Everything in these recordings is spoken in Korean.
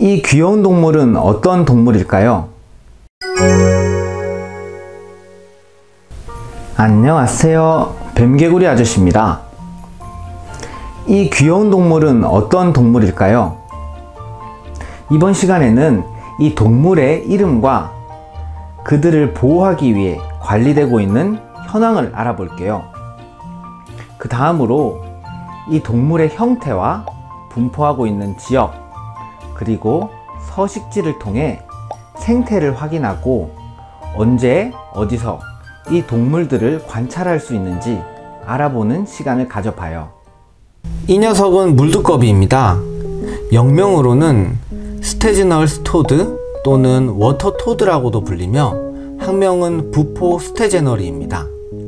이 귀여운 동물은 어떤 동물일까요? 안녕하세요. 뱀개구리 아저씨입니다. 이 귀여운 동물은 어떤 동물일까요? 이번 시간에는 이 동물의 이름과 그들을 보호하기 위해 관리되고 있는 현황을 알아볼게요. 그 다음으로 이 동물의 형태와 분포하고 있는 지역, 그리고 서식지를 통해 생태를 확인하고 언제, 어디서 이 동물들을 관찰할 수 있는지 알아보는 시간을 가져봐요. 이 녀석은 물두꺼비입니다. 영명으로는 스테즈널스 토드 또는 워터 토드라고도 불리며 학명은 부포 스테제너리입니다.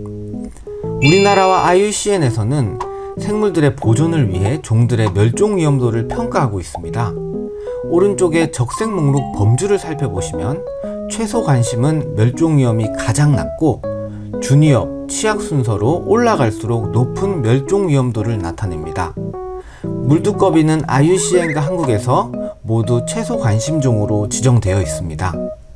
우리나라와 IUCN에서는 생물들의 보존을 위해 종들의 멸종 위험도를 평가하고 있습니다. 오른쪽에 적색 목록 범주를 살펴보시면 최소 관심은 멸종 위험이 가장 낮고 준위협, 취약 순서로 올라갈수록 높은 멸종 위험도를 나타냅니다. 물두꺼비는 IUCN과 한국에서 모두 최소 관심종으로 지정되어 있습니다.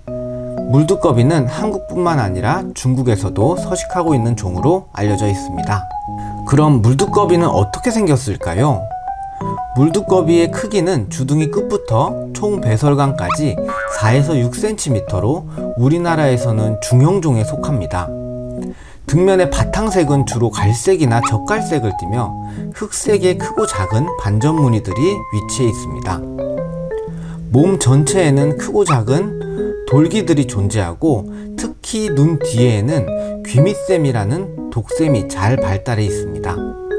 물두꺼비는 한국뿐만 아니라 중국에서도 서식하고 있는 종으로 알려져 있습니다. 그럼 물두꺼비는 어떻게 생겼을까요? 물두꺼비의 크기는 주둥이 끝부터 총 배설관까지 4에서 6cm로 우리나라에서는 중형종에 속합니다. 등면의 바탕색은 주로 갈색이나 젓갈색을 띠며 흑색의 크고 작은 반점 무늬들이 위치해 있습니다. 몸 전체에는 크고 작은 돌기들이 존재하고 특히 눈 뒤에는 귀밑샘이라는 독샘이 잘 발달해 있습니다.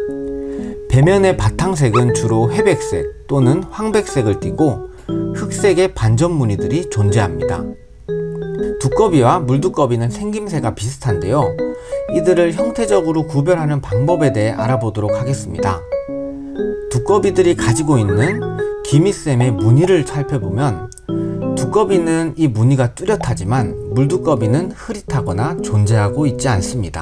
배면의 바탕색은 주로 회백색 또는 황백색을 띠고 흑색의 반점 무늬들이 존재합니다. 두꺼비와 물두꺼비는 생김새가 비슷한데요. 이들을 형태적으로 구별하는 방법에 대해 알아보도록 하겠습니다. 두꺼비들이 가지고 있는 귀밑샘의 무늬를 살펴보면 두꺼비는 이 무늬가 뚜렷하지만 물두꺼비는 흐릿하거나 존재하고 있지 않습니다.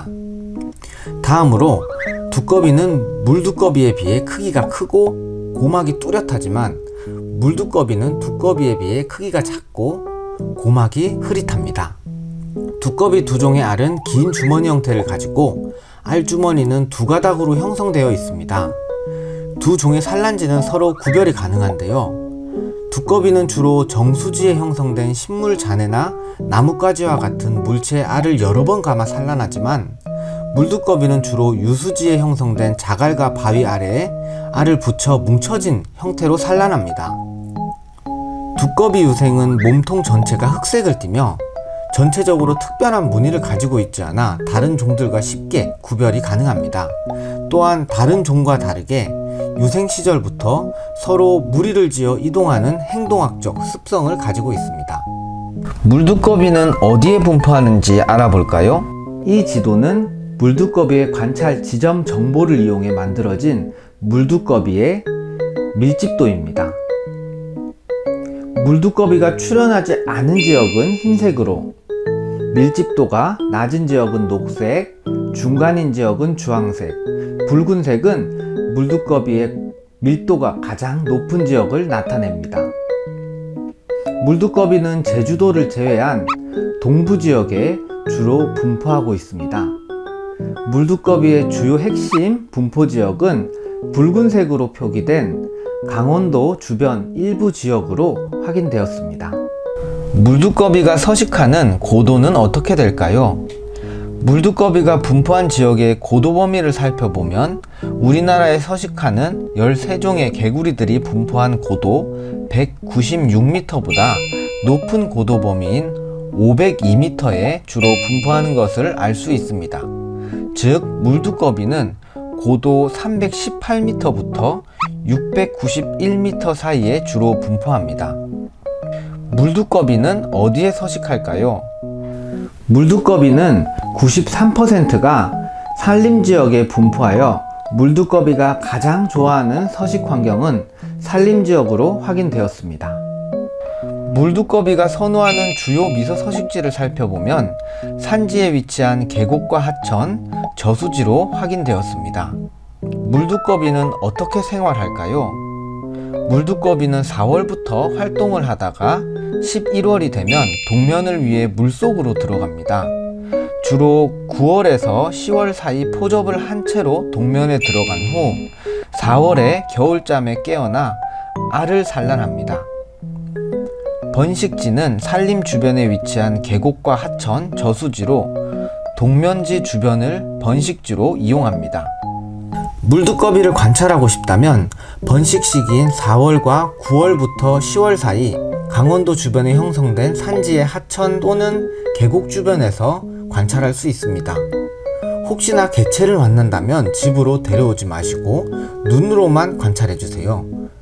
다음으로 두꺼비는 물두꺼비에 비해 크기가 크고 고막이 뚜렷하지만 물두꺼비는 두꺼비에 비해 크기가 작고 고막이 흐릿합니다. 두꺼비 두 종의 알은 긴 주머니 형태를 가지고 알주머니는 두 가닥으로 형성되어 있습니다. 두 종의 산란지는 서로 구별이 가능한데요. 두꺼비는 주로 정수지에 형성된 식물 잔해나 나뭇가지와 같은 물체의 알을 여러 번 감아 산란하지만 물두꺼비는 주로 유수지에 형성된 자갈과 바위 아래에 알을 붙여 뭉쳐진 형태로 산란합니다. 두꺼비 유생은 몸통 전체가 흑색을 띠며 전체적으로 특별한 무늬를 가지고 있지 않아 다른 종들과 쉽게 구별이 가능합니다. 또한 다른 종과 다르게 유생 시절부터 서로 무리를 지어 이동하는 행동학적 습성을 가지고 있습니다. 물두꺼비는 어디에 분포하는지 알아볼까요? 이 지도는 물두꺼비의 관찰 지점 정보를 이용해 만들어진 물두꺼비의 밀집도입니다. 물두꺼비가 출현하지 않은 지역은 흰색으로, 밀집도가 낮은 지역은 녹색, 중간인 지역은 주황색, 붉은색은 물두꺼비의 밀도가 가장 높은 지역을 나타냅니다. 물두꺼비는 제주도를 제외한 동부지역에 주로 분포하고 있습니다. 물두꺼비의 주요 핵심 분포지역은 붉은색으로 표기된 강원도 주변 일부 지역으로 확인되었습니다. 물두꺼비가 서식하는 고도는 어떻게 될까요? 물두꺼비가 분포한 지역의 고도 범위를 살펴보면 우리나라에 서식하는 13종의 개구리들이 분포한 고도 196m보다 높은 고도 범위인 502m에 주로 분포하는 것을 알 수 있습니다. 즉 물두꺼비는 고도 318m부터 691m 사이에 주로 분포합니다. 물두꺼비는 어디에 서식할까요? 물두꺼비는 93%가 산림지역에 분포하여 물두꺼비가 가장 좋아하는 서식 환경은 산림지역으로 확인되었습니다. 물두꺼비가 선호하는 주요 미서 서식지를 살펴보면 산지에 위치한 계곡과 하천, 저수지로 확인되었습니다. 물두꺼비는 어떻게 생활할까요? 물두꺼비는 4월부터 활동을 하다가 11월이 되면 동면을 위해 물속으로 들어갑니다. 주로 9월에서 10월 사이 포접을 한 채로 동면에 들어간 후 4월에 겨울잠에 깨어나 알을 산란합니다. 번식지는 산림 주변에 위치한 계곡과 하천, 저수지로 동면지 주변을 번식지로 이용합니다. 물두꺼비를 관찰하고 싶다면 번식 시기인 4월과 9월부터 10월 사이 강원도 주변에 형성된 산지의 하천 또는 계곡 주변에서 관찰할 수 있습니다. 혹시나 개체를 만난다면 집으로 데려오지 마시고 눈으로만 관찰해주세요.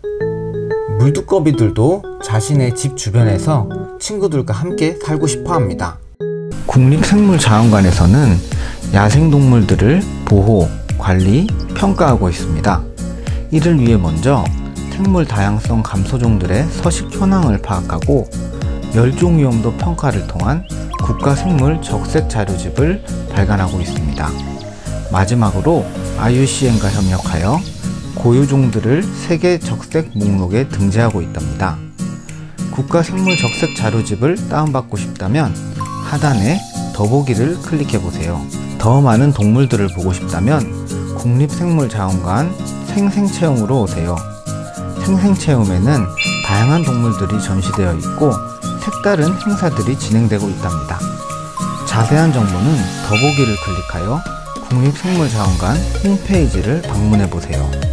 물두꺼비들도 자신의 집 주변에서 친구들과 함께 살고 싶어 합니다. 국립생물자원관에서는 야생동물들을 보호, 관리, 평가하고 있습니다. 이를 위해 먼저 생물 다양성 감소종들의 서식 현황을 파악하고 멸종 위험도 평가를 통한 국가생물 적색 자료집을 발간하고 있습니다. 마지막으로 IUCN과 협력하여 고유종들을 세계 적색 목록에 등재하고 있답니다. 국가생물 적색 자료집을 다운받고 싶다면 하단에 더보기를 클릭해보세요. 더 많은 동물들을 보고 싶다면 국립생물자원관 생생체험으로 오세요. 생생체험에는 다양한 동물들이 전시되어 있고 색다른 행사들이 진행되고 있답니다. 자세한 정보는 더보기를 클릭하여 국립생물자원관 홈페이지를 방문해 보세요.